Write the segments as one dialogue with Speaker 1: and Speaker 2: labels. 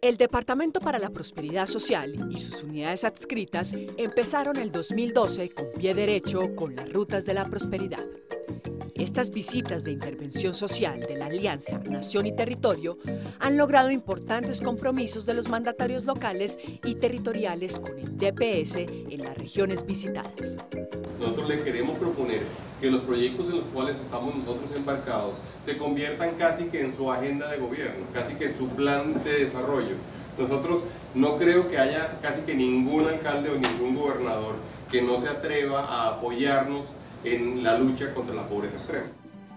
Speaker 1: El Departamento para la Prosperidad Social y sus unidades adscritas empezaron el 2012 con pie derecho con las Rutas de la Prosperidad. Estas visitas de intervención social de la Alianza Nación y Territorio han logrado importantes compromisos de los mandatarios locales y territoriales con el DPS en las regiones visitadas.
Speaker 2: Nosotros le queremos proponer que los proyectos en los cuales estamos nosotros embarcados se conviertan casi que en su agenda de gobierno, casi que en su plan de desarrollo. Nosotros no creo que haya casi que ningún alcalde o ningún gobernador que no se atreva a apoyarnos en la lucha contra la pobreza extrema.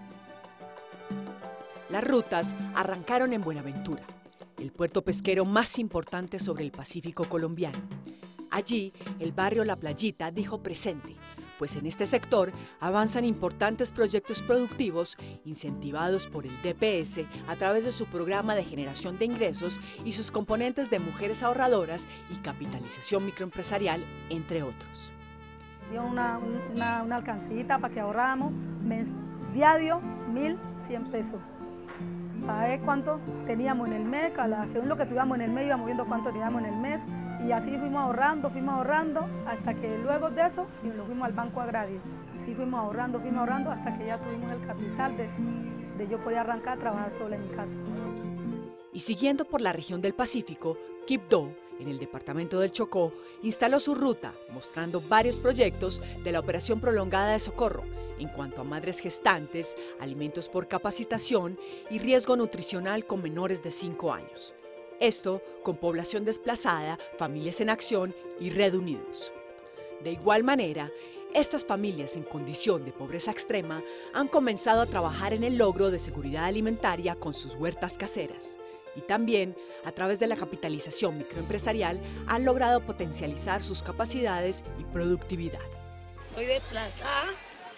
Speaker 1: Las rutas arrancaron en Buenaventura, el puerto pesquero más importante sobre el Pacífico colombiano. Allí, el barrio La Playita dijo presente, pues en este sector avanzan importantes proyectos productivos incentivados por el DPS a través de su programa de generación de ingresos y sus componentes de mujeres ahorradoras y capitalización microempresarial, entre otros.
Speaker 3: Dio una alcancita para que ahorráramos diario 1.100 pesos. Para ver cuánto teníamos en el mes, según lo que tuviéramos en el mes íbamos viendo cuánto teníamos en el mes y así fuimos ahorrando hasta que luego de eso lo fuimos al Banco Agrario. Así fuimos ahorrando hasta que ya tuvimos el capital de yo poder arrancar a trabajar sola en mi casa.
Speaker 1: Y siguiendo por la región del Pacífico, Quibdó, en el departamento del Chocó, instaló su ruta, mostrando varios proyectos de la operación prolongada de socorro en cuanto a madres gestantes, alimentos por capacitación y riesgo nutricional con menores de 5 años. Esto con población desplazada, familias en acción y Red Unidos. De igual manera, estas familias en condición de pobreza extrema han comenzado a trabajar en el logro de seguridad alimentaria con sus huertas caseras. Y también, a través de la capitalización microempresarial, han logrado potencializar sus capacidades y productividad.
Speaker 4: Soy desplazada,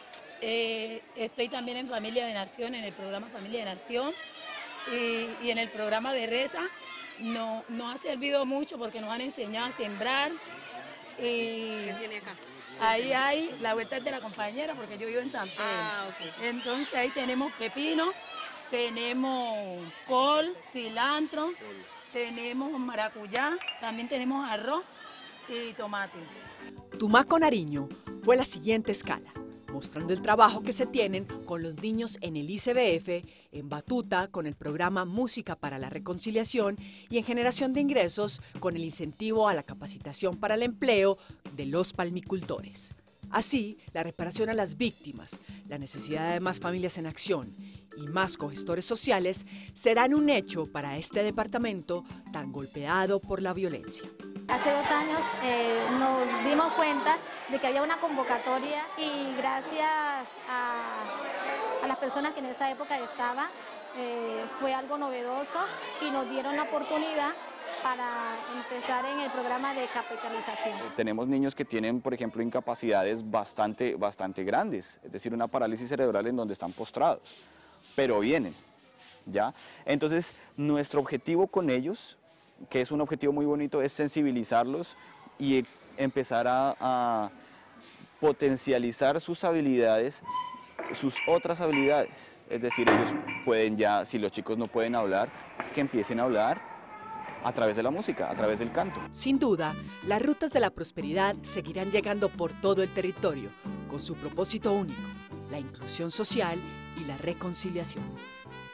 Speaker 4: estoy también en Familia de Nación, en el programa Familia de Nación y en el programa de Reza. Nos ha servido mucho porque nos han enseñado a sembrar.
Speaker 5: ¿Qué tiene acá?
Speaker 4: Ahí hay la huerta de la compañera porque yo vivo en San Pedro.
Speaker 5: Okay.
Speaker 4: Entonces ahí tenemos pepino. Tenemos col, cilantro, tenemos maracuyá, también tenemos arroz y tomate.
Speaker 1: Tumaco Nariño fue la siguiente escala, mostrando el trabajo que se tienen con los niños en el ICBF, en Batuta con el programa Música para la Reconciliación y en generación de ingresos con el incentivo a la capacitación para el empleo de los palmicultores. Así, la reparación a las víctimas, la necesidad de más familias en acción y más cogestores sociales serán un hecho para este departamento tan golpeado por la violencia.
Speaker 6: Hace 2 años nos dimos cuenta de que había una convocatoria y gracias a las personas que en esa época estaban, fue algo novedoso y nos dieron la oportunidad para empezar en el programa de capitalización.
Speaker 7: Tenemos niños que tienen, por ejemplo, incapacidades bastante grandes, es decir, una parálisis cerebral en donde están postrados, pero vienen, ¿ya? Entonces, nuestro objetivo con ellos, que es un objetivo muy bonito, es sensibilizarlos y empezar a potencializar sus habilidades, sus otras habilidades. Es decir, ellos pueden ya, si los chicos no pueden hablar, que empiecen a hablar a través de la música, a través del canto.
Speaker 1: Sin duda, las rutas de la prosperidad seguirán llegando por todo el territorio, con su propósito único, la inclusión social y la reconciliación.